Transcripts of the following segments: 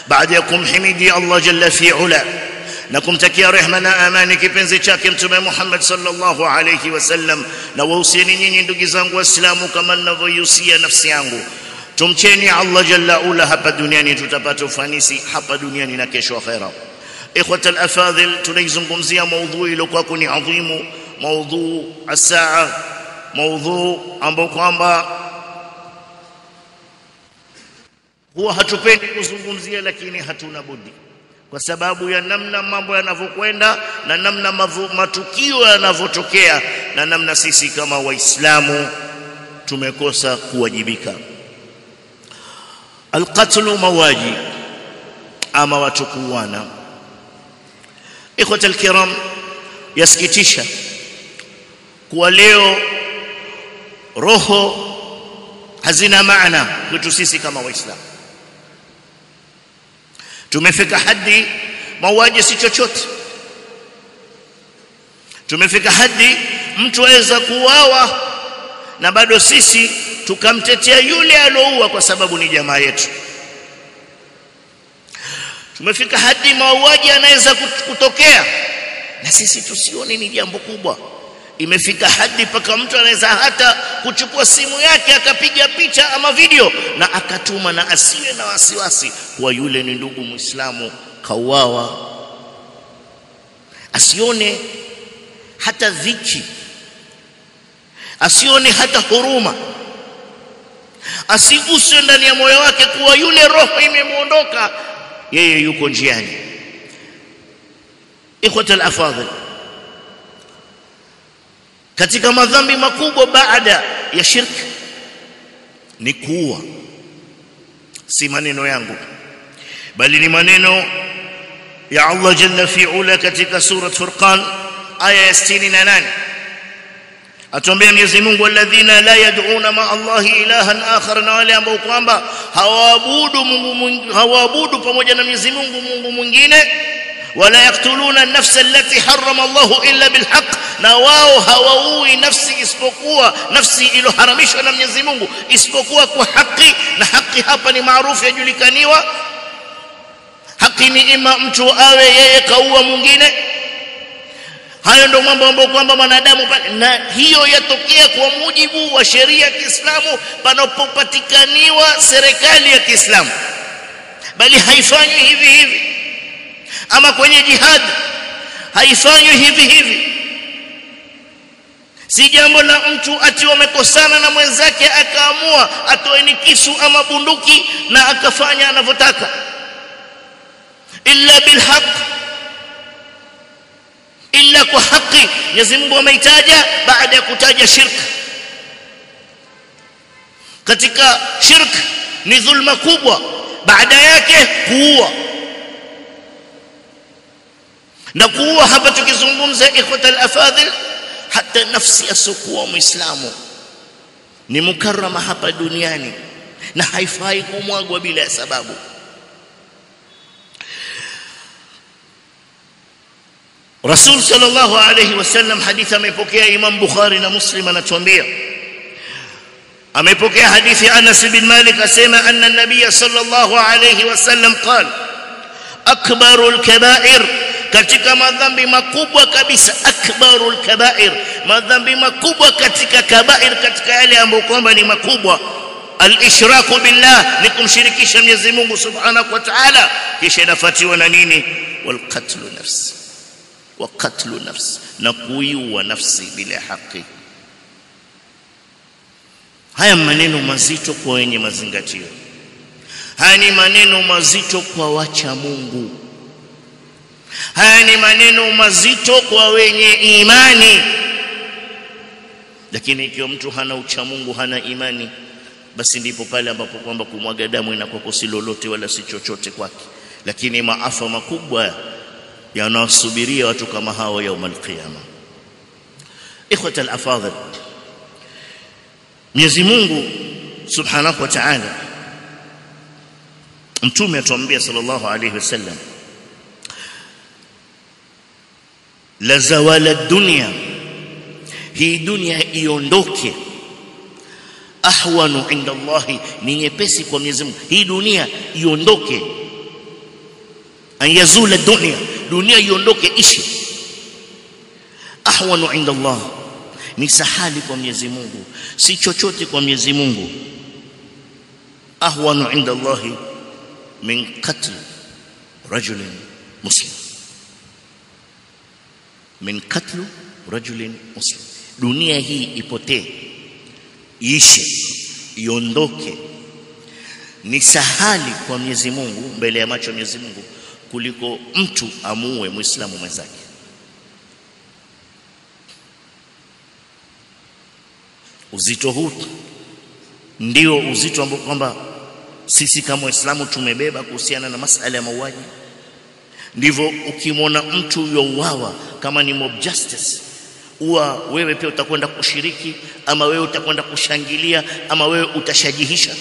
baada ya kumhimidi Allah jalla fi ula na kumtakia rehema na amani kipenzi chake mtume Muhammad sallallahu alayhi wasallam, na wahusieni nyinyi ndugu zangu waislamu kama ninavyohusia nafsi yangu, tumcheni Allah jalla ula hapa duniani, tutapata ufanisi hapa duniani na kesho akhera. Ikhwatal afadhil, tunaizungumzia maudhui iliyokuwa ni adhimu, maudhu as-saa, maudhu ambao kwamba huwa hatupendi kuzungumzia, lakini hatuna budi kwa sababu ya namna mambo yanavyokwenda na namna matukio yanavyotokea na namna sisi kama waislamu tumekosa kuwajibika. Alqatlu mawaji, ama watu kuuana. Ikhwatal kiram, yasikitisha kuwa leo roho hazina maana kwetu sisi kama waislamu. Tumefika hadi mauaji si chochote. Tumefika hadi mtu aweza kuuawa na bado sisi tukamtetea yule alioua kwa sababu ni jamaa yetu. Tumefika hadi mauaji yanaweza kutokea na sisi tusione ni jambo kubwa. Imefika hadi paka mtu anaweza hata kuchukua simu yake akapiga picha ama video na akatuma, na asiwe na wasiwasi kwa yule ni ndugu Muislamu kauawa. Asione hata dhiki, asione hata huruma, asiguse ndani ya moyo wake kuwa yule roho imemuondoka, yeye yuko njiani. Ikhwatal afadhil, katika madhambi makubwa baada ya shirki ni kuua. Si maneno yangu bali ni maneno ya Allah jalla fi ula katika sura Furqan aya ya 68. Atuambia Mwenyezi Mungu, alladhina la yad'una ma Allahi ilahan akhar, na wale ambao kwamba hawaabudu pamoja na Mwenyezi Mungu Mungu mwingine, wala yaktuluna an-nafsa allati harrama Allahu illa bilhaq, na wao hawaui nafsi isipokuwa nafsi iliyoharamishwa na Mwenyezi Mungu isipokuwa kwa haki. Na haki hapa ni maarufu, yajulikaniwa. Haki ni ima mtu awe yeye kaua mwingine. Hayo ndio mambo ambayo kwamba mwanadamu, na hiyo yatokea kwa mujibu wa sheria ya Kiislamu panapopatikaniwa serikali ya Kiislamu, bali haifanywi hivi hivi. Ama kwenye jihad haifanywi hivi hivi. Si jambo la mtu ati wamekosana na mwenzake akaamua atoeni kisu ama bunduki na akafanya anavyotaka, illa bilhaq, illa kwa haki. Mwenyezi Mungu ameitaja baada ya kutaja shirk. Katika shirk ni dhulma kubwa, baada yake kuua. Na kuua hapa tukizungumza, ikhwatal afadhil, hata nafsi asokuwa Muislamu ni mukarrama hapa duniani na haifai kumwagwa bila sababu. Rasul sallallahu alayhi wasallam, hadithi amepokea Imam Bukhari na Muslim, anatuambia, amepokea hadithi Anas bin Malik asema anna an-nabiy sallallahu alayhi wasallam qala, akbarul kaba'ir, katika madhambi makubwa kabisa, akbarul kaba'ir, madhambi makubwa katika kabair, katika yale ambayo kwamba ni makubwa, al-ishraku billah, ni kumshirikisha Mwenyezi Mungu subhanahu wa ta'ala. Kisha inafuatiwa na nini? Wal qatlu nafsi, wa qatlu nafsi, na kuiua nafsi bila haki. Haya maneno mazito kwa wenye mazingatio. Haya ni maneno mazito kwa wacha Mungu. Haya ni maneno mazito kwa wenye imani. Lakini ikiwa mtu hana ucha Mungu, hana imani, basi ndipo pale ambapo kwamba kumwaga damu inakuwa si lolote wala si chochote kwake. Lakini maafa makubwa yanawasubiria watu kama hao yaumul qiyama. Ikhwatal afadhil, Mwenyezi Mungu subhanahu wa ta'ala, mtume atuambia sallallahu alayhi wasallam, la zawala dunya, hii dunia iondoke, ahwanu inda Allahi, ni nyepesi kwa Mwenyezi Mungu. Hii dunia iondoke an yazula dunia iondoke ishi. Ahwanu inda Allah, ni sahali kwa Mwenyezi Mungu, si chochote kwa Mwenyezi Mungu. Ahwanu inda Allah min qatl rajulin muslim, min qatl rajulin muslim. Dunia hii ipotee, iishe, iondoke, ni sahali kwa Mwenyezi Mungu, mbele ya macho ya Mwenyezi Mungu, kuliko mtu amuue Muislamu mwenzake. Uzito huu ndio uzito ambao kwamba sisi kama Waislamu tumebeba kuhusiana na masuala ya mauaji. Ndivyo ukimwona mtu yuuawa, kama ni mob justice, wewe pia utakwenda kushiriki, ama wewe utakwenda kushangilia, ama wewe utashajihisha.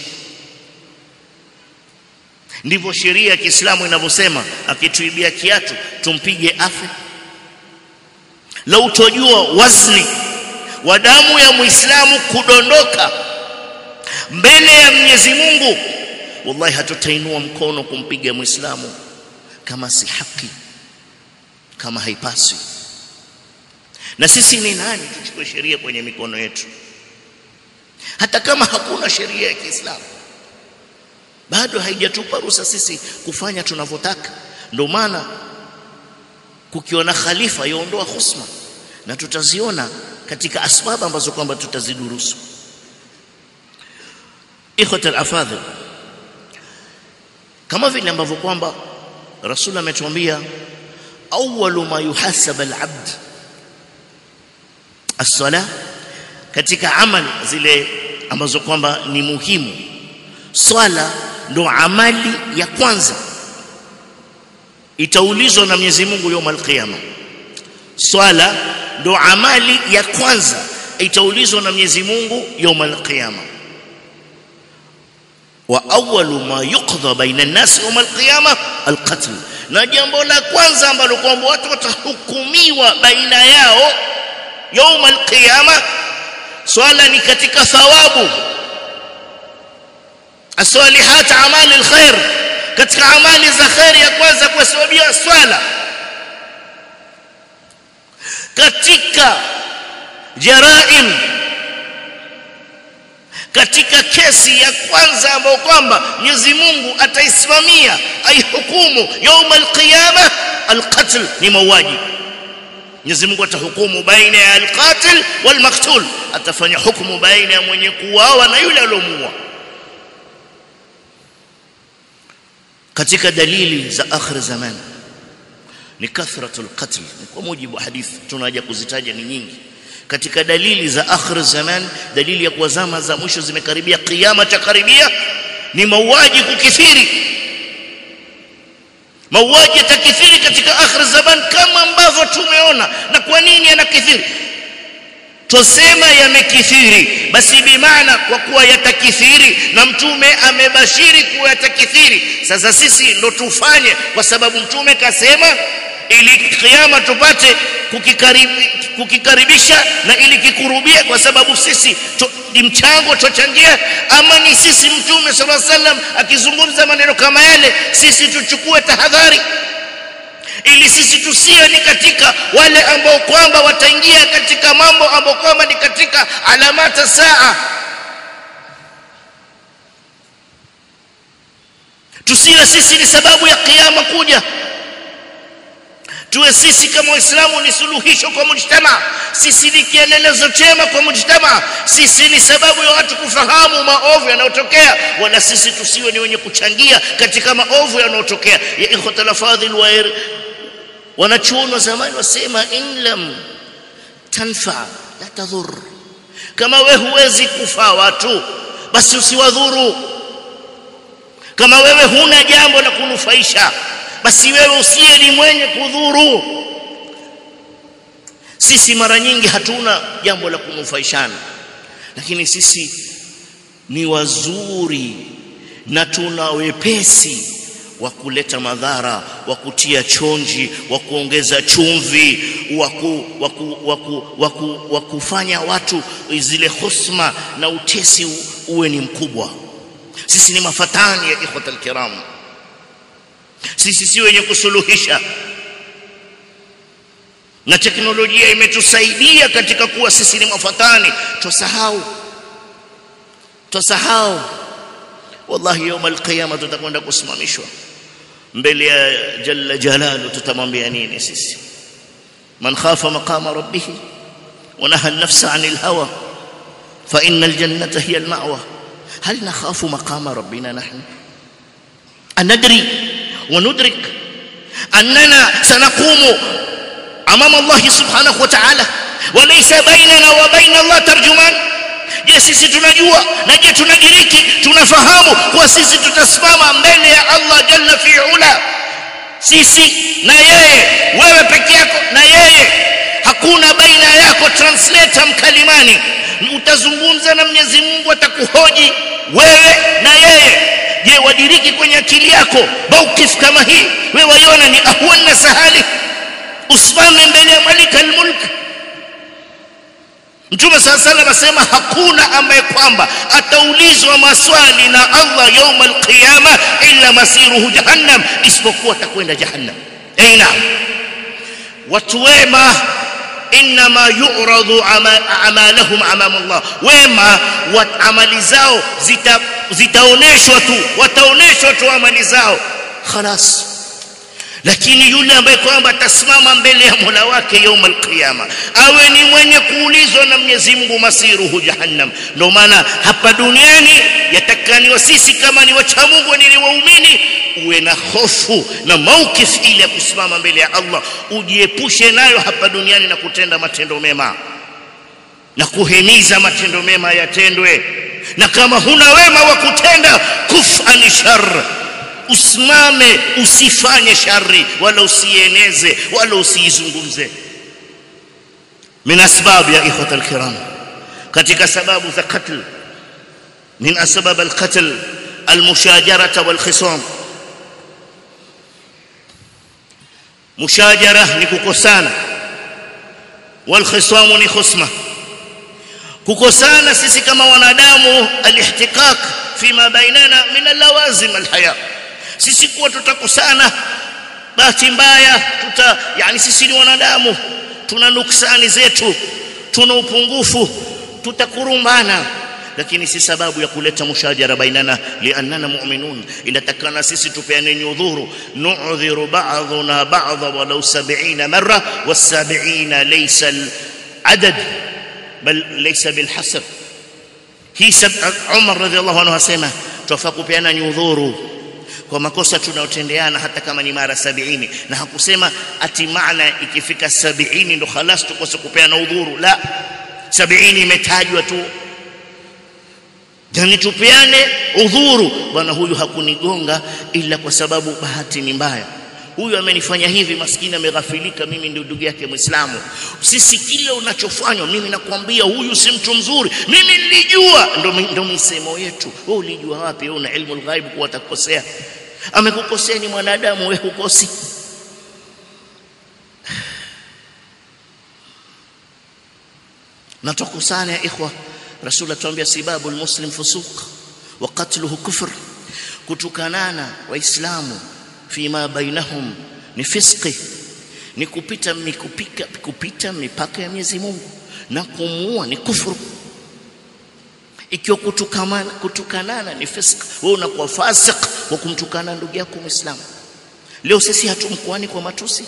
Ndivyo sheria ya Kiislamu inavyosema, akituibia kiatu tumpige afe. Lau utojua wazni wa damu ya Muislamu kudondoka mbele ya Mwenyezi Mungu, wallahi hatutainua mkono kumpiga Muislamu kama si haki, kama haipaswi. Na sisi ni nani tuchukue sheria kwenye mikono yetu? Hata kama hakuna sheria ya Kiislamu, bado haijatupa ruhusa sisi kufanya tunavyotaka. Ndio maana kukiona khalifa yaondoa husma, na tutaziona katika asbab ambazo kwamba tutazidurusu. Ikhwatal afadhil, kama vile ambavyo kwamba Rasul ametuambia awwalu ma yuhasab al-abd as-salah, katika amali zile ambazo kwamba ni muhimu, swala ndo amali ya kwanza itaulizwa na Mwenyezi Mungu يوم القيامه. Swala ndo amali ya kwanza itaulizwa na Mwenyezi Mungu يوم القيامه. Wa awwalu ma yuqda baina an-nas يوم القيامه al-qatl, na jambo la kwanza ambalo kwamba watu watahukumiwa baina yao يوم القيامه, swala ni katika thawabu. As-salihat amali al-khair, katika amali za khair ya kwanza kwa sababu ya swala. Katika jaraim, katika kesi ya kwanza ambayo kwamba Mwenyezi Mungu ataisimamia aihukumu يوم القيامه al-qatl, ni mauaji. Mwenyezi Mungu atahukumu baina ya al-qatil wal-maqtul, atafanya hukumu baina ya mwenye kuuawa na yule aliyomuua. Katika dalili za akhir zaman ni kathratul qatl, kwa mujibu wa hadithi tunaja kuzitaja ni nyingi. Katika dalili za akhir zaman, dalili ya kuwa zama za mwisho zimekaribia, kiyama chakaribia, ni mauaji kukithiri. Mauaji yatakithiri katika akhir zaman kama ambavyo tumeona. Na kwa nini yanakithiri? Tusema yamekithiri, basi bimaana kwa kuwa yatakithiri na mtume amebashiri kuwa yatakithiri, sasa sisi ndo tufanye kwa sababu mtume kasema, ili kiyama tupate kukikaribisha na ili kikurubia, kwa sababu sisi ni mchango tuchangia. Ama ni sisi mtume sallallahu alaihi wasallam akizungumza maneno kama yale, sisi tuchukue tahadhari ili sisi tusiwe ni katika wale ambao kwamba wataingia katika mambo ambao kwamba ni katika alamata saa. Tusiwe sisi ni sababu ya kiyama kuja. Tuwe sisi kama Waislamu ni suluhisho kwa mujtama, sisi ni kielelezo chema kwa mujtama, sisi ni sababu ya watu kufahamu maovu yanayotokea, wala sisi tusiwe ni wenye kuchangia katika maovu yanayotokea. Ya ikhwatal afadhil, wanachuoni wa zamani wasema in lam tanfa la tadhur, kama wewe huwezi kufaa watu basi usiwadhuru. Kama wewe huna jambo la kunufaisha, basi wewe usiye ni mwenye kudhuru. Sisi mara nyingi hatuna jambo la kunufaishana, lakini sisi ni wazuri na tuna wepesi wa kuleta madhara, wa kutia chonji, wa kuongeza chumvi, wa kufanya watu zile husma na utesi uwe ni mkubwa. Sisi ni mafatani ya ikhwatal kiram. Sisi si wenye kusuluhisha, na teknolojia imetusaidia katika kuwa sisi ni mafatani. Tusahau wallahi يوم القيامه tutakwenda kusimamishwa mbele ya jalla jalalu. tutamwambia nini sisi? man khafa maqama rabbih wa naha an-nafsa 'anil hawa fa innal jannata hiya al-ma'wa. hal nakhafu maqama rabbina nahnu anadri wa nudrik annana sanaqumu amama Allah subhanahu wa ta'ala wa laysa bainana wa bain Allah tarjuman? Je, sisi tunajua na je tunadiriki, tunafahamu kwa sisi tutasimama mbele ya Allah jalla fi'ala, sisi na yeye, wewe peke yako na yeye, hakuna baina yako translator mkalimani. Utazungumza na Mwenyezi Mungu, atakuhoji wewe na yeye. Je, wadiriki kwenye akili yako mawqif kama hii? Wewe waiona ni ahwan na sahali usimame mbele ya malika al-mulk? Mtume sallallahu alayhi wasallam asema hakuna ambaye kwamba ataulizwa maswali na Allah يوم القيامه illa masiruhu jahannam, isipokuwa atakwenda jahannam. Aina watu wema inma yu'radu amalahum amama Allah, wema wa amali zao zitaoneshwa tu, wataoneshwa tu amali zao خلاص. Lakini yule ambaye kwamba atasimama mbele ya Mola wake يوم القيامه awe ni mwenye kuulizwa na Mwenyezi Mungu masiruhu jahannam. Ndio maana hapa duniani yatakaniwa sisi kama ni wacha Mungu, ni waumini, uwe na hofu na mawqif ile ya kusimama mbele ya Allah, ujiepushe nayo hapa duniani na kutenda matendo mema na kuhimiza matendo mema yatendwe. Na kama huna wema wa kutenda, kufani shar, usimame, usifanye shari wala usieneze wala usiizungumze. min asbab ya ikhwata alkiram, katika sababu za qatl, min asbab alqatl almushajarata walkhisam. mushajara ni kukosana, walkhisam ni khusma. kukosana sisi kama wanadamu, alihtiqaq fima bainana min alawazim alhaya, sisi kuwa tutakosana bahati mbaya, yani sisi ni wanadamu, tuna nuksani zetu, tuna upungufu, tutakurumbana, lakini si sababu ya kuleta mushajara bainana. liannana mu'minun, inatakana sisi tupeane nyudhuru, nu'dhiru ba'dhuna ba'dha walau 70 marra, was-70 laysa al-adad bal laysa bil-hasr. hii Umar radhiyallahu anhu asema tufaa kupeana nyudhuru kwa makosa tunayotendeana hata kama ni mara 70, na hakusema ati maana ikifika 70 ndo khalas tukose kupeana udhuru. La, 70 imetajwa tu, yani tupeane udhuru. Bwana, huyu hakunigonga ila kwa sababu bahati ni mbaya, huyu amenifanya hivi, maskini ameghafilika, mimi ndio ndugu yake Muislamu. Sisi kile unachofanywa, mimi nakwambia huyu si mtu mzuri, mimi nilijua. Ndio msemo yetu. Wewe ulijua wapi? Wewe una ilmu al-ghaib kuwa atakukosea? Amekukosea ni mwanadamu, wewe hukosi. Natakusana ya ikhwa, Rasul atuambia sibabul muslim fusuq wa qatluhu kufr, kutukanana waislamu fima bainahum ni fisqi, ni kupita mipaka ya Mwenyezi Mungu, na kumuua ni kufuru. Ikiwa kutukanana ni fisq, wewe unakuwa fasik kwa kumtukana ndugu yako Muislamu. Leo sisi hatumkuani kwa matusi,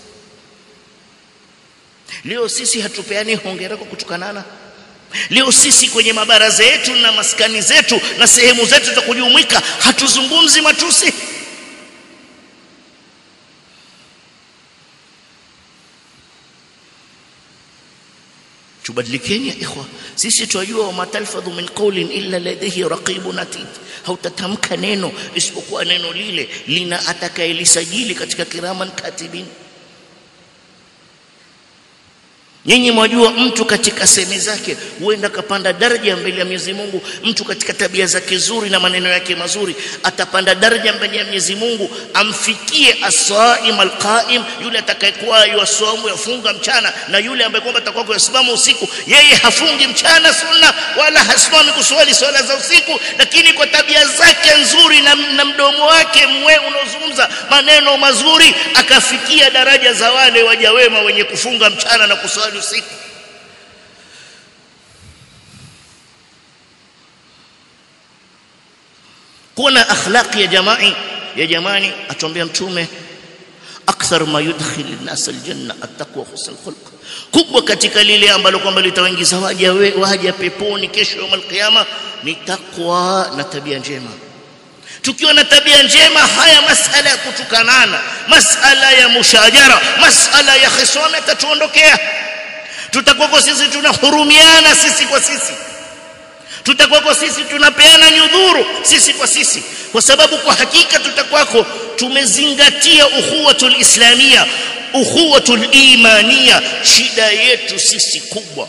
leo sisi hatupeani hongera kwa kutukanana, leo sisi kwenye mabaraza yetu na maskani zetu na sehemu zetu za kujumuika hatuzungumzi matusi. Tubadilikeni ya ikhwa, sisi tunajua wa matalfadhu min qawlin illa ladayhi raqibun atid, hautatamka neno isipokuwa neno lile lina atakayelisajili katika kiraman katibin. Nyinyi mwajua mtu katika semi zake huenda kapanda daraja mbele ya Mwenyezi Mungu. Mtu katika tabia zake nzuri na maneno yake mazuri atapanda daraja mbele ya Mwenyezi Mungu, amfikie as-saim al-qaim, yule atakayekuwa yuasomu yafunga mchana, na yule ambaye kwamba atakuwa kusimama usiku. Yeye hafungi mchana sunna wala hasimami kuswali swala za usiku, lakini kwa tabia zake nzuri na mdomo wake mwe unaozungumza maneno mazuri akafikia daraja za wale waja wema wenye kufunga mchana na kuswali usiku. Kuna akhlaqi ya jamani atuambia mtume, akthar ma yudkhil an-nas al-janna at-taqwa husnul khuluq. Kubwa katika lile ambalo kwamba litawaingiza waja peponi kesho ya al-qiyama ni takwa na tabia njema. Tukiwa na tabia njema, haya masala ya kutukanana, masala ya mushajara, masala ya khisama tatuondokea. Tutakuwa sisi tunahurumiana sisi kwa sisi, tutakuwa sisi tunapeana nyudhuru sisi kwa sisi, kwa sababu kwa hakika tutakuwa tumezingatia ukhuwatul islamia, ukhuwatul imania. Shida yetu sisi kubwa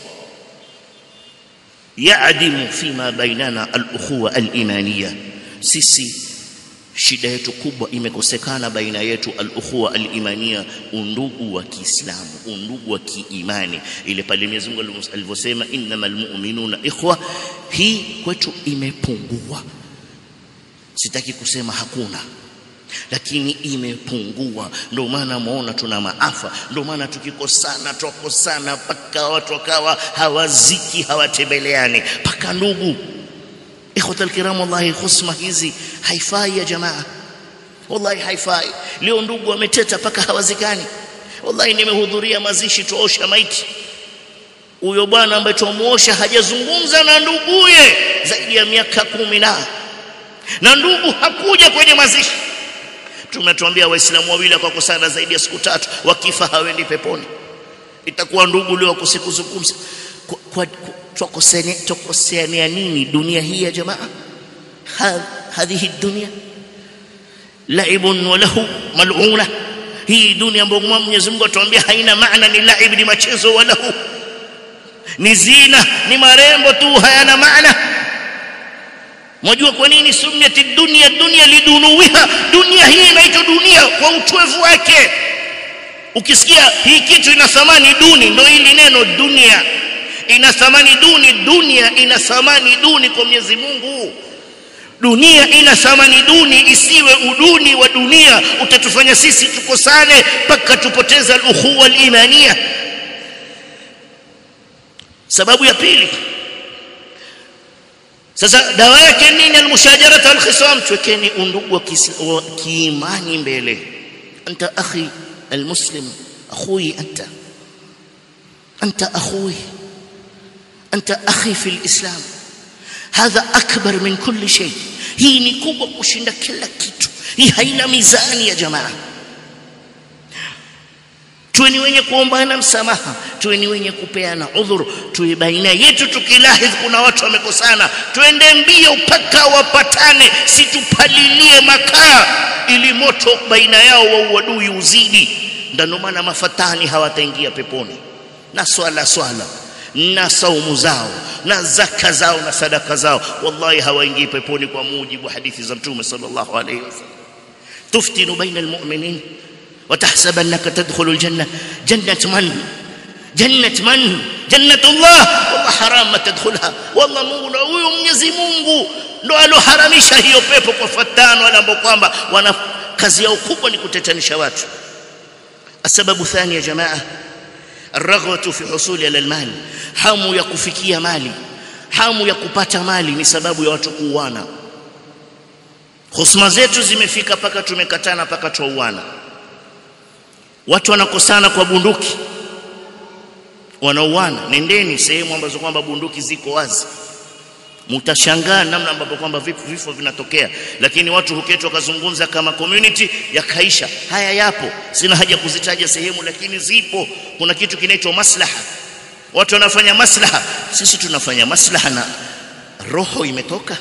yaadimu fima bainana al-ukhuwa al-imaniya. Sisi shida yetu kubwa imekosekana baina yetu al-ukhuwa al-imaniya, undugu wa Kiislamu, undugu wa kiimani. Ile pale Mwenyezi Mungu alivyosema innamal mu'minuna ikhwa, hii kwetu imepungua. Sitaki kusema hakuna, lakini imepungua. Ndio maana muona tuna maafa, ndio maana tukikosana paka watu wakawa hawaziki, hawatembeleani paka ndugu. Ikhwatal kiram, wallahi khusma hizi haifai ya jamaa, wallahi haifai. Leo ndugu wameteta paka hawazikani. Wallahi nimehudhuria mazishi tuosha maiti, huyo bwana ambaye tumuosha hajazungumza na nduguye zaidi ya miaka 10 na ndugu hakuja kwenye mazishi. Tumetuambia waislamu wawili kwa kusana zaidi ya siku 3 wakifa hawendi peponi. Itakuwa ndugu leo kusikuzungumza tukoseania nini dunia hii ya jamaa? Hadhihi dunia laibun wa lahu mal'una. Hii dunia ambayo Mwenyezi Mungu atuambia haina maana, ni laib, ni machezo, wa lahu ni zina, ni marembo tu, hayana maana. Mwajua kwa nini sumiyati dunia lidunuwiha? Dunia hii inaitwa dunia kwa utwevu wake. Ukisikia hii kitu ina thamani duni, ndio hili neno dunia. Ina thamani duni, dunia ina thamani duni kwa Mwenyezi Mungu. Dunia ina thamani duni, isiwe uduni wa dunia utatufanya sisi tukosane mpaka tupoteza al-ukhuwa al-imaniya. Sababu ya pili, sasa dawa yake nini? Al-mushajaratu al-khisam. Twekeni undugu wa kiimani mbele. Anta akhi al-muslim, akhui anta akhui, anta akhi fi al-islam. Hadha akbar min kulli shay. Hii ni kubwa kushinda kila kitu. Hii haina mizani ya jamaa. Tuweni wenye kuombana msamaha, tuweni wenye kupeana udhuru, tuwe baina yetu tukilahidh kuna watu wamekosana, tuende mbio mpaka wapatane, situpalilie makaa ili moto baina yao wa uadui uzidi. Ndio maana mafatani hawataingia peponi. Na swala na saumu zao na zaka zao na sadaka zao, wallahi hawaingii peponi kwa mujibu wa hadithi za Mtume sallallahu alayhi wasallam. Tuftinu baina almu'minin وتحسبنك تدخل الجنة. جنة من؟ جنة الله. والله حرام ما تدخلها. والله Mungu huyo Mwenyezi Mungu ndo aloharamisha hiyo pepo kwa fatano wale ambao kwamba wana kazi yao kubwa ni kutetanisha watu. Sababu thani ya jamaa, الرغبة في حصول على المال. hamu ya kufikia mali, hamu ya kupata mali ni sababu ya watu kuuana. Husma zetu zimefika paka tumekatana paka tuuana. Watu wanakosana kwa bunduki, wanauana. Nendeni sehemu ambazo kwamba bunduki ziko wazi, mtashangaa namna ambapo kwamba vifo vinatokea, lakini watu huketwa kuzungumza kama community yakaisha. Haya yapo, sina haja kuzitaja sehemu, lakini zipo. Kuna kitu kinaitwa maslaha, watu wanafanya maslaha. Sisi tunafanya maslaha na roho imetoka.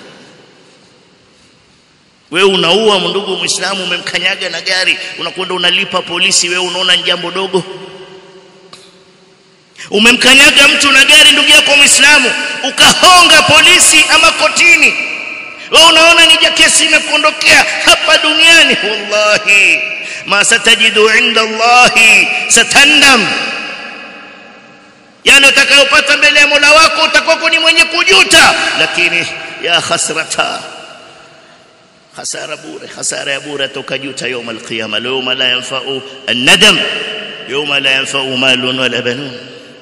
Wewe unaua ndugu Muislamu, umemkanyaga na gari, unakwenda unalipa polisi, wewe unaona jambo dogo. Umemkanyaga mtu na gari ndugu yako Muislamu, ukahonga polisi ama kotini, wewe unaona ni kesi imekuondokea hapa duniani. Wallahi ma satajidu inda Allahi satandam, yani utakayopata mbele ya Mola wako utakuwa ni mwenye kujuta. Lakini ya khasrata, khasara ya bure tukajuta يوم القيامه يوم لا ينفع الندم يوم لا ينفع مال ولا بنون.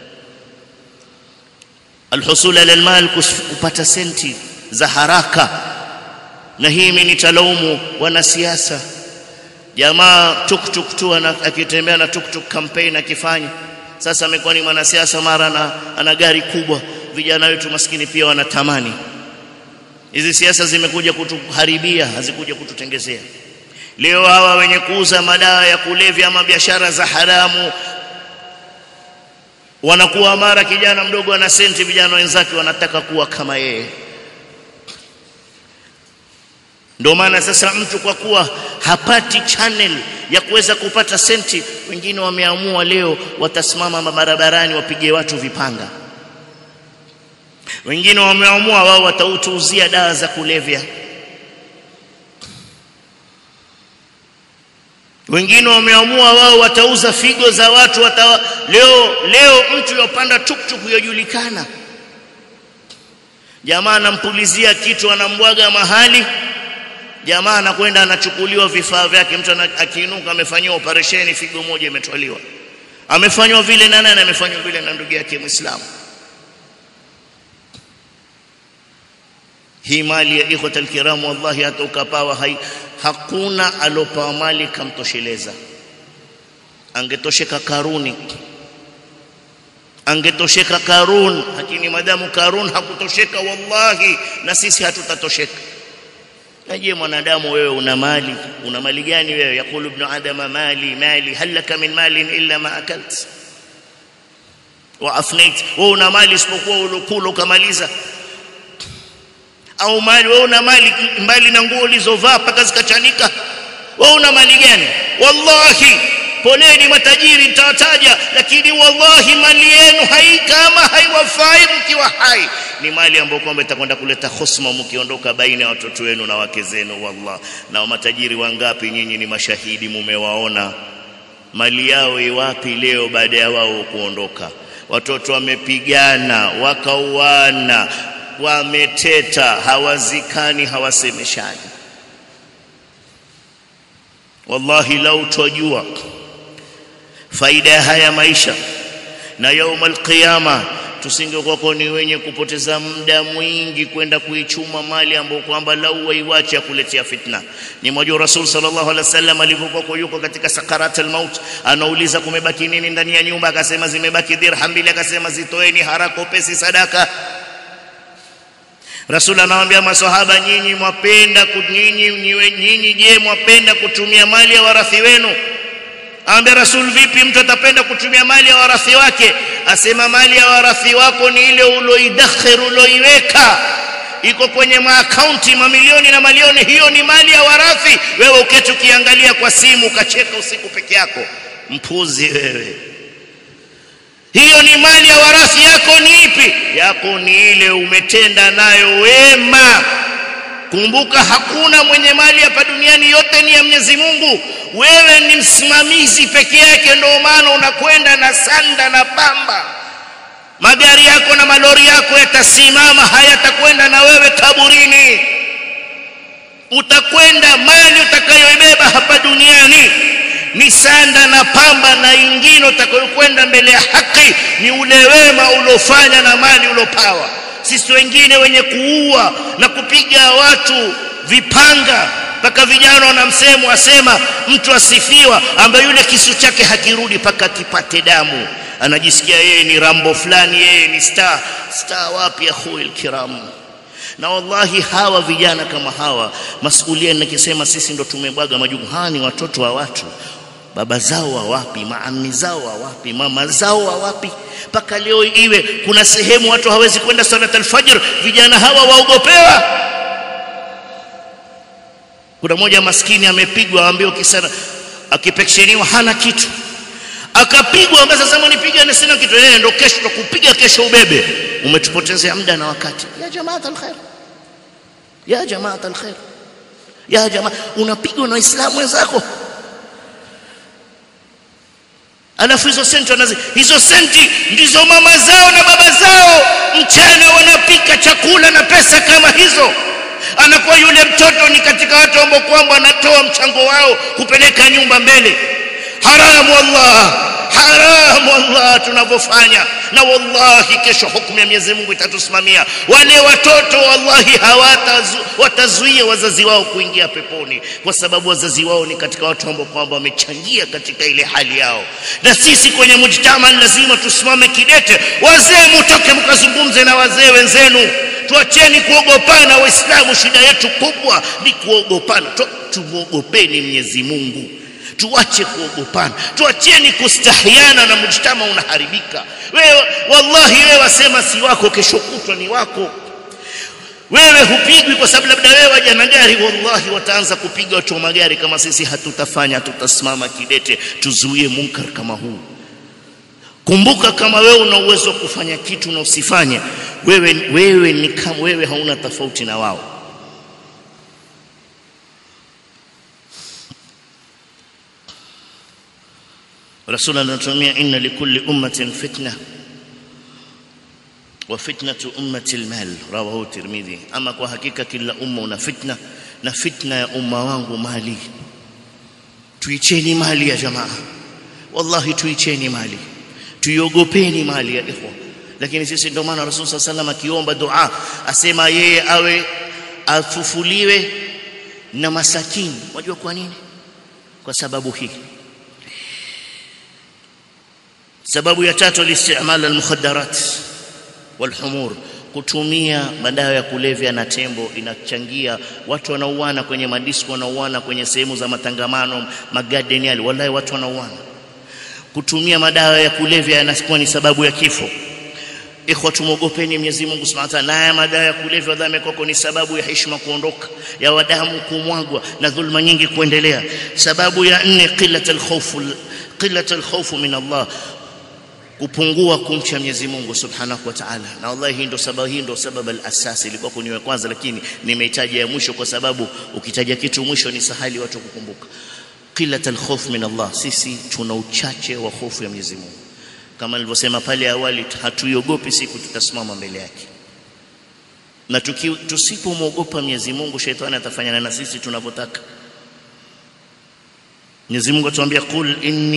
الحصول على المال, kupata senti za haraka. Na hii mimi nitalaumu wanasiasa. Jamaa tuktuk tu akitembea na tuktuk campaign akifanya, sasa amekuwa ni mwanasiasa, mara ana gari kubwa. Vijana wetu maskini pia wanatamani. Hizi siasa zimekuja kutuharibia, hazikuja kututengezea. Leo hawa wenye kuuza madawa ya kulevya ama biashara za haramu wanakuwa, mara kijana mdogo ana senti, vijana wenzake wanataka kuwa kama yeye. Ndio maana sasa mtu kwa kuwa hapati channel ya kuweza kupata senti, wengine wameamua leo watasimama barabarani wapige watu vipanga. Wengine wameamua wao watautuzia dawa za kulevya. Wengine wameamua wao watauza figo za watu. Leo mtu yopanda tuktuk yojulikana, jamaa anampulizia kitu, anambwaga mahali, jamaa anakwenda anachukuliwa vifaa vyake. Mtu akiinuka amefanywa operation, figo moja imetwaliwa. Amefanywa vile na nani? Amefanywa vile na ndugu yake Muislamu. Hii mali ya ikhwata alkiram, wallahi hata ukapawa hakuna alopa mali kamtosheleza. Angetosheka Karun, lakini madamu Karun hakutosheka, wallahi na sisi hatutatosheka. Naje mwanadamu, wewe una mali gani wewe? Yakulu ibn adama mali halaka min malin illa ma akalt wa afnait. Wewe una mali isipokuwa ulokula ukamaliza? Au mali, wewe una mali mbali na nguo ulizovaa mpaka zikachanika? Wewe una mali gani? Wallahi poleni matajiri nitawataja, lakini wallahi mali yenu kama haiwafai mkiwa hai, ni mali ambayo kwamba itakwenda kuleta husma mkiondoka baina ya watoto wenu na wake zenu. Wallah, na matajiri wangapi nyinyi ni mashahidi, mumewaona mali yao iwapi leo baada ya wao kuondoka. Watoto wamepigana, wakauana, wameteta, hawazikani, hawasemeshani. Wallahi lau tujua faida ya haya maisha na يوم القيامه, tusingekuwa ni wenye kupoteza muda mwingi kwenda kuichuma mali ambayo kwamba lau waiache kuletea fitna. Ni mmoja Rasul sallallahu alaihi wasallam alipokuwa yuko katika sakarat al-maut, anauliza kumebaki nini ndani ya nyumba, akasema zimebaki dirham mbili, akasema zitoeni haraka pesi sadaka. Rasul anawaambia maswahaba, nyinyi mwapenda nyinyi je mwapenda kutumia mali ya warathi wenu? Aambia Rasul, vipi mtu atapenda kutumia mali ya warathi wake? Asema mali ya warathi wako ni ile uloidakhiru, uloiweka, iko kwenye maakaunti mamilioni na malioni, hiyo ni mali ya warathi. Wewe uketi ukiangalia kwa simu ukacheka usiku peke yako, mpuzi wewe. Hiyo ni mali ya warathi yako. Ni ipi? Yako ni ile umetenda nayo wema. Kumbuka hakuna mwenye mali hapa duniani, yote ni ya Mwenyezi Mungu. Wewe ni msimamizi peke yake, ndio maana unakwenda na sanda na pamba. Magari yako na malori yako yatasimama, hayatakwenda na wewe kaburini. Utakwenda, mali utakayoibeba hapa duniani ni sanda na pamba, na ingine utakayokwenda mbele ya haki ni ule wema ulofanya na mali ulopawa. Sisi wengine wenye kuua na kupiga watu vipanga, mpaka vijana wanamsemo asema mtu asifiwa ambaye yule kisu chake hakirudi mpaka kipate damu, anajisikia yeye ni Rambo fulani, yeye ni star. Wapi ya khuil kiram? Na wallahi hawa vijana kama hawa masulia, nikisema sisi ndo tumebwaga majukumu. Hawa ni watoto wa watu, baba zao wa wapi, maami zao wa wapi, mama zao wa wapi? Paka leo iwe kuna sehemu watu hawezi kwenda salat al-fajr, vijana hawa waogopewa. Kuna mmoja maskini amepigwa, aambiwa kisana, akipeksheniwa hana kitu, akapigwa, basi sasa mnipiga na sina kitu, ndio kesho tukupiga, kesho ubebe. Umetupotezea muda na wakati. Ya jamaa alkhair, ya jamaa alkhair, ya jamaa, unapigwa na waislamu wenzako. Alafu hizo senti ndizo mama zao na baba zao mchana wanapika chakula na pesa kama hizo. Anakuwa yule mtoto ni katika watu ambao kwamba anatoa mchango wao kupeleka nyumba mbele. Haramu Allah tunavyofanya, na wallahi kesho hukumu ya Mwenyezi Mungu itatusimamia. Wale watoto wallahi watazuia wazazi wao kuingia peponi, kwa sababu wazazi wao ni katika watu ambao kwamba wamechangia katika ile hali yao. Na sisi kwenye mujtama lazima tusimame kidete. Wazee mtoke mkazungumze na wazee wenzenu. Tuacheni kuogopana. Waislamu shida yetu kubwa ni kuogopana. Tumuogopeni Mwenyezi Mungu, tuache kuogopana, tuacheni kustahiana, na mujtama unaharibika. Wewe wallahi, wewe wasema si wako, kesho kutwa ni wako. Wewe hupigwi kwa sababu labda wewe waje na gari, wallahi wataanza kupiga watu wa magari kama sisi hatutasimama kidete tuzuie munkar kama huu. Kumbuka, kama wewe una uwezo wa kufanya kitu na usifanye, wewe ni kama wewe hauna tofauti na wao. Rasulullah anatumia inna likulli ummatin fitna wa fitnatu ummati almal, rawahu Tirmidhi. Ama kwa hakika kila umma una fitna, na fitna ya umma wangu mali. Tuicheni mali ya jamaa, wallahi tuicheni mali, tuiogopeni mali ya ikhwa. Lakini sisi ndio maana Rasul sallallahu alaihi wasallam akiomba dua asema yeye awe afufuliwe na masakini. Unajua kwa nini? Kwa sababu hii. Sababu ya tatu, al-istimal al-mukhaddarat wal-humur, kutumia madawa ya kulevya na tembo inachangia watu wanauana kwenye madisko, wanauana kwenye sehemu za matangamano, magarden yale, wallahi watu wanauana. Kutumia madawa ya kulevya yanakuwa ni sababu ya kifo. Ikhwa, tumogopeni Mwenyezi Mungu Subhanahu wa Ta'ala. Na madawa ya kulevya dhambi kwako ni sababu ya heshima kuondoka, ya wadamu kumwagwa, na dhulma nyingi kuendelea. Sababu ya 4, qillatul khawf min Allah, kupungua kumcha Mwenyezi Mungu Subhanahu wa Ta'ala. Na wallahi hii ndio sababu al-asasi. Ilikuwa kuniwe kwanza, lakini nimeitaja ya mwisho kwa sababu ukitaja kitu mwisho ni sahali watu kukumbuka. Qillatul khawf min Allah, sisi tuna uchache wa hofu ya Mwenyezi Mungu. Kama nilivyosema pale awali, hatuiogopi siku tutasimama mbele yake. Na tusipomwogopa Mwenyezi Mungu, shetani atafanya na sisi tunavyotaka. Mwenyezi Mungu atuambia qul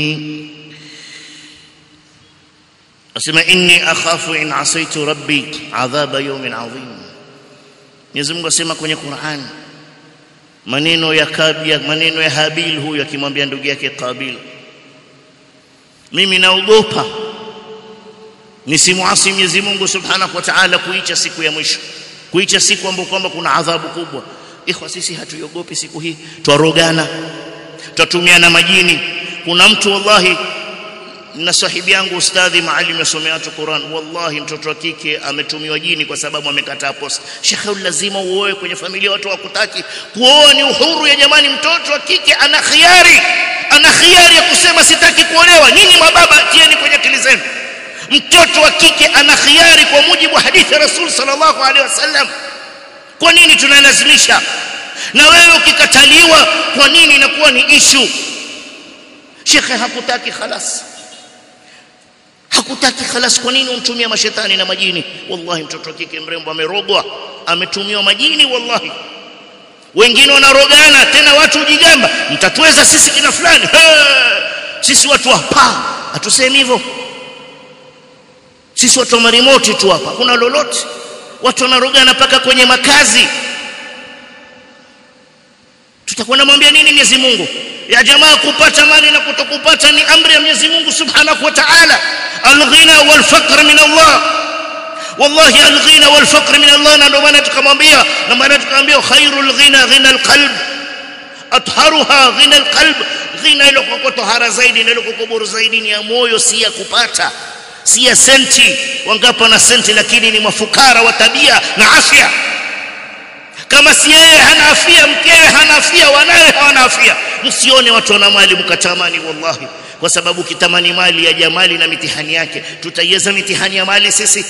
inni akhafu in asaitu rabbi adhaba yawmin adhim. Mwenyezi Mungu asema kwenye Qur'an maneno ya Habil huyu akimwambia ndugu yake Qabil, mimi naogopa nisimuasi Mwenyezi Mungu Subhanahu wa Ta'ala kuicha siku ya mwisho, kuicha siku ambapo kwamba kuna adhabu kubwa. Ikhwa, sisi hatuiogopi siku hii, twarogana, tutatumia majini. Kuna mtu wallahi, na sahibi yangu ustadhi maalim yasomea watu Qur'an, wallahi mtoto wa kike ametumiwa jini kwa sababu amekataa posta. Shekhe, lazima uoe kwenye familia, watu wakutaki. Kuoa ni uhuru ya jamani. Mtoto wa kike ana khiari ya kusema sitaki kuolewa. Nyinyi mababa tieni kwenye akili zenu, mtoto wa kike ana khiari kwa mujibu wa hadithi ya Rasul sallallahu alaihi wasallam. Kwa nini tunalazimisha? Na wewe ukikataliwa, kwa nini inakuwa ni issue? Shekhe hakutaki, khalas, kwa nini umtumia mashetani na majini? Wallahi mtoto wa kike mrembo amerogwa, ametumiwa majini. Wallahi wengine wanarogana tena, watu ujigamba mtatuweza sisi kina fulani. Sisi watu hapa hatusemi hivyo, sisi watu wa marimoti tu hapa, kuna lolote. Watu wanarogana paka kwenye makazi. Tutakuwa namwambia nini Mwenyezi Mungu? Ya jamaa, kupata mali na kutokupata ni amri ya Mwenyezi Mungu Subhanahu wa Ta'ala. Al-ghina wal faqr min Allah, wallahi al-ghina wal faqr min Allah. Na ndio maana tukamwambia, khairul ghina ghina al-qalb, atharuha ghina al-qalb. Ghina ile kwa tohara zaidi, ile kwa bora zaidi ni ya moyo, si ya kupata, si ya senti. Wangapi na senti lakini ni mafukara wa tabia na afya. Kama si yeye hana afia, mkewe hana afia, wanawe hawana afia. Msione watu wana mali mkatamani, wallahi. Kwa sababu kitamani mali ya jamali na mitihani yake, tutaiweza mitihani ya mali sisi?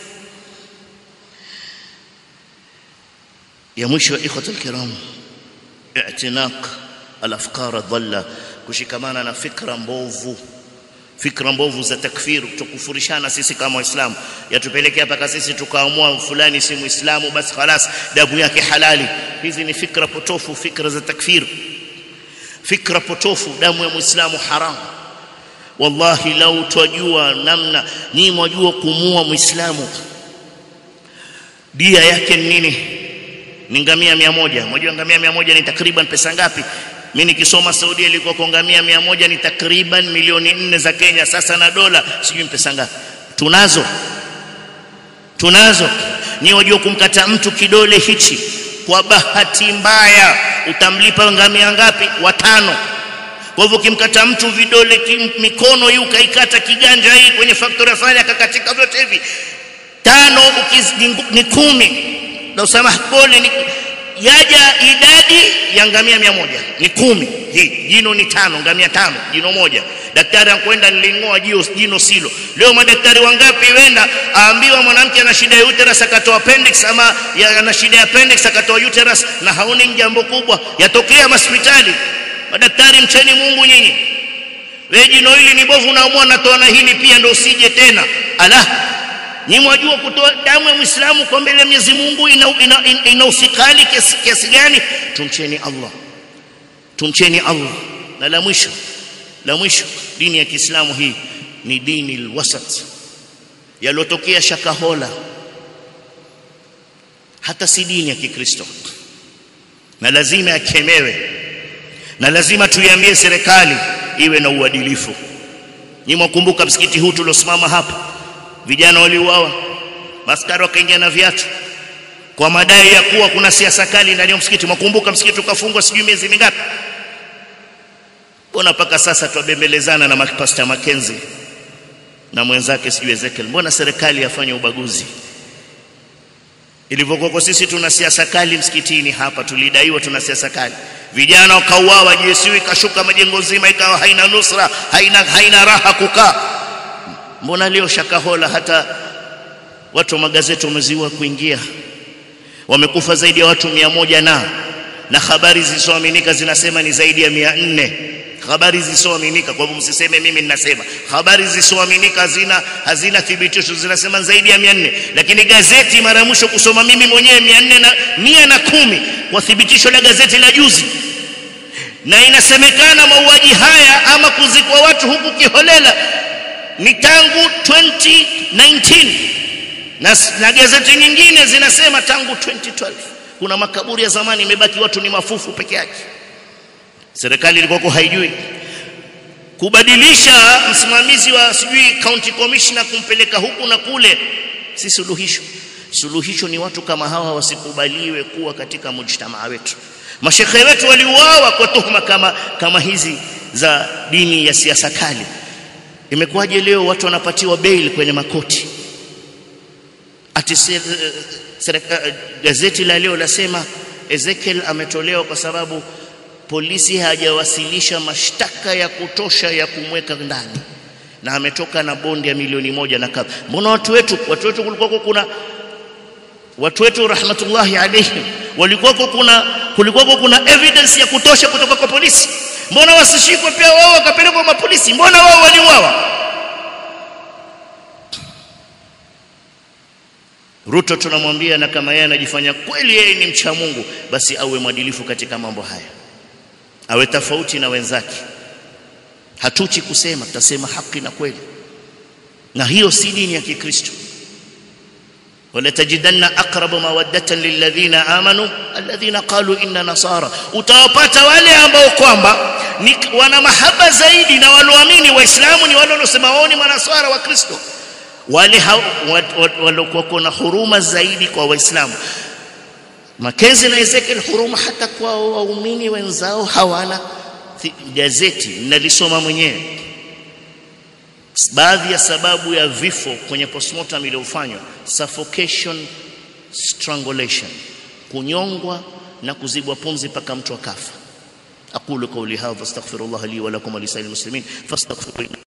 Ya mwisho ikhwatul kiram, i'tinaq al-afkar adh-dhalla, kushikamana na fikra mbovu za takfir, tukufurishana sisi kama Waislamu, yatupelekea mpaka sisi tukaamua fulani si Muislamu basi خلاص damu yake halali. Hizi ni fikra potofu, fikra za takfir, fikra potofu. Damu ya Muislamu haram. Wallahi lau twajua namna, ni mwajua kumua Muislamu dia yake nini? Ni ngamia 100. Mwajua ngamia 100 ni takriban pesa ngapi? Mimi nikisoma Saudi ilikuwa kwa ngamia 100 ni takriban milioni 4 za Kenya. Sasa na dola sijui pesa ngapi. Tunazo. Ni wajua kumkata mtu kidole hichi kwa bahati mbaya utamlipa ngamia ngapi? 5. Kwa hivyo kimkata mtu vidole mikono hii ukaikata kiganja hii kwenye factory fulani akakatika vyote hivi 5 ni 10. Na usema pole ni yaja idadi ya ngamia 100 ni 10. Hii jino ni 5, ngamia 5, jino moja. Daktari anakwenda nilingoa jino silo. Leo madaktari wangapi wenda aambiwa mwanamke ana shida ya uterus akatoa appendix, ama ana shida ya appendix akatoa uterus, na haoni jambo kubwa yatokea hospitali. Madaktari mcheni Mungu nyinyi. Wewe jino hili ni bovu, naamua natoa na hili pia ndio usije tena. Ni mwajua kutoa damu ya Muislamu kwa mbele ya Mwenyezi Mungu ina usikali kiasi gani? Tumcheni Allah. Na la mwisho, dini ya Kiislamu hii ni dini al-wasat. Yalotokea Shakahola hata si dini ya Kikristo, na lazima yakemewe, na lazima tuiambie serikali iwe na uadilifu. Ni mwakumbuka msikiti huu tuliosimama hapa, vijana waliuawa, maskari wakaingia na viatu kwa madai ya kuwa kuna siasa kali ndani ya msikiti. Mwakumbuka msikiti ukafungwa sijui miezi mingapi? Mbona paka sasa tuabembelezana na Pastor Mackenzie na mwenzake sijui Ezekiel? Mbona serikali yafanya ubaguzi? Ilivyokuwa sisi tuna siasa kali msikitini hapa, tulidaiwa tuna siasa kali, vijana wakauawa, JSU ikashuka majengo nzima, ikawa haina nusra, haina raha kukaa. Mbona leo Shakahola hata watu wa magazeti wameziwa kuingia, wamekufa zaidi ya watu 100 na habari zisizoaminika zinasema ni zaidi ya 400. Habari zisizoaminika, kwa hivyo msiseme mimi ninasema. Habari zisizoaminika hazina thibitisho, zinasema zaidi ya 400. Lakini gazeti mara mwisho kusoma mimi mwenyewe 110 kwa thibitisho la gazeti la juzi. Na inasemekana mauaji haya ama kuzikwa watu huku kiholela ni tangu 2019, na gazeti nyingine zinasema tangu 2012. Kuna makaburi ya zamani imebaki watu ni mafufu peke yake. Serikali ilikuwa haijui kubadilisha msimamizi wa sijui county commissioner kumpeleka huku na kule. Si suluhisho ni watu kama hawa wasikubaliwe kuwa katika mujtamaa wetu. Mashekhe wetu waliuawa kwa tuhuma kama hizi za dini ya siasa kali. Imekuwaje leo watu wanapatiwa bail kwenye makoti? Gazeti la leo lasema Ezekiel ametolewa kwa sababu polisi hajawasilisha mashtaka ya kutosha ya kumweka ndani, na ametoka na bondi ya milioni 1 na kadha. Mbona watu wetu rahmatullahi alayhim kulikuwa kuna evidence ya kutosha kutoka kwa polisi? Mbona wasishikwe pia wao wakapelekwa kwa polisi? Mbona wao waliuawa? Ruto tunamwambia, na kama yeye anajifanya kweli yeye ni mcha Mungu, basi awe mwadilifu katika mambo haya, awe tofauti na wenzake. Hatuchi kusema, tutasema haki na kweli, na hiyo si dini ya Kikristo. wala tajidanna aqrab mawaddatan lilladhina amanu alladhina qalu inna nasara. Utawapata wale ambao kwamba ni wana mahaba zaidi na walioamini Waislamu ni wale wanaosema wao ni manaswara wa Kristo, wale waliokuwa na huruma zaidi kwa Waislamu. Mackenzie na Ezekiel huruma hata kwa waumini wenzao hawana. Gazeti nalisoma mwenyewe, baadhi ya sababu ya vifo kwenye postmortem iliyofanywa: suffocation, strangulation. kunyongwa na kuzibwa pumzi mpaka mtu akafa. aqulu qawli hadha astaghfirullah li wa lakum wa lisa'il muslimin fastaghfiruhu.